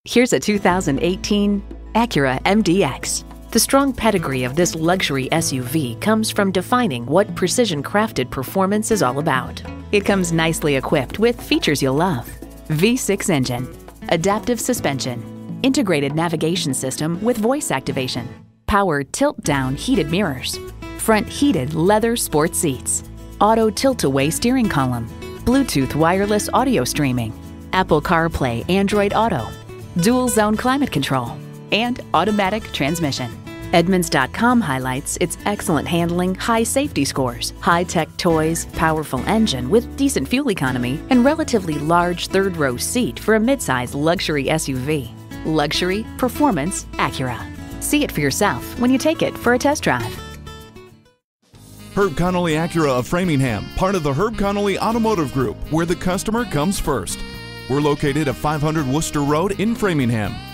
Here's a 2018 Acura MDX. The strong pedigree of this luxury SUV comes from defining what precision-crafted performance is all about. It comes nicely equipped with features you'll love: V6 engine, adaptive suspension, integrated navigation system with voice activation, power tilt-down heated mirrors, front heated leather sports seats, auto tilt-away steering column, Bluetooth wireless audio streaming, Apple CarPlay Android Auto, dual zone climate control, and automatic transmission. Edmunds.com highlights its excellent handling, high safety scores, high-tech toys, powerful engine with decent fuel economy, and relatively large third-row seat for a midsize luxury SUV. Luxury, performance, Acura. See it for yourself when you take it for a test drive. Herb Connolly Acura of Framingham, part of the Herb Connolly Automotive Group, where the customer comes first. We're located at 500 Worcester Road in Framingham.